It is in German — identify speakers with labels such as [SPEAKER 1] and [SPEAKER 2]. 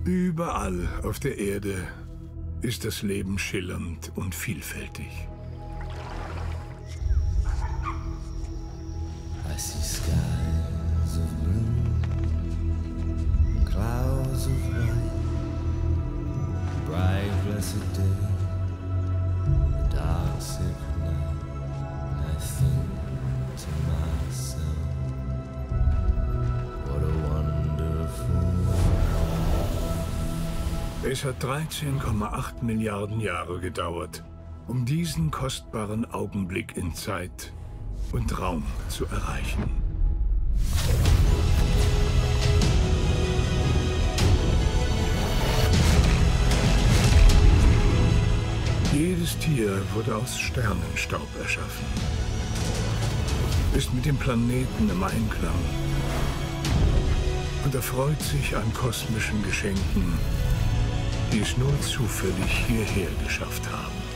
[SPEAKER 1] Überall auf der Erde ist das Leben schillernd und vielfältig.
[SPEAKER 2] I see skies of blue, clouds of white, bright blessed day, a dark sacred night, and I think to myself, what a wonderful world.
[SPEAKER 1] Es hat 13,8 Milliarden Jahre gedauert, um diesen kostbaren Augenblick in Zeit und Raum zu erreichen. Jedes Tier wurde aus Sternenstaub erschaffen, ist mit dem Planeten im Einklang und erfreut sich an kosmischen Geschenken, die es nur zufällig hierher geschafft haben.